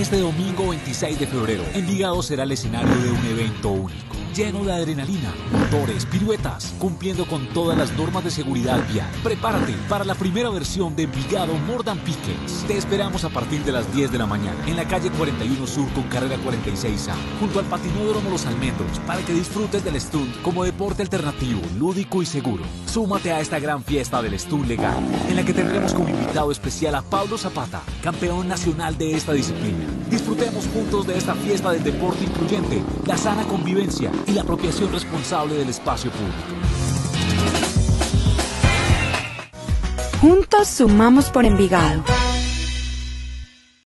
Este domingo 26 de febrero, Envigado será el escenario de un evento único, lleno de adrenalina, motores, piruetas, cumpliendo con todas las normas de seguridad vial. Prepárate para la primera versión de Envigado More Than Pickets. Te esperamos a partir de las 10 de la mañana en la calle 41 Sur con carrera 46A, junto al patinódromo Los Almendros, para que disfrutes del stunt como deporte alternativo, lúdico y seguro. Súmate a esta gran fiesta del stunt legal, en la que tendremos como invitado especial a Pablo Zapata, campeón nacional de esta disciplina. Disfrutemos juntos de esta fiesta del deporte incluyente, la sana convivencia y la apropiación responsable del espacio público. Juntos sumamos por Envigado.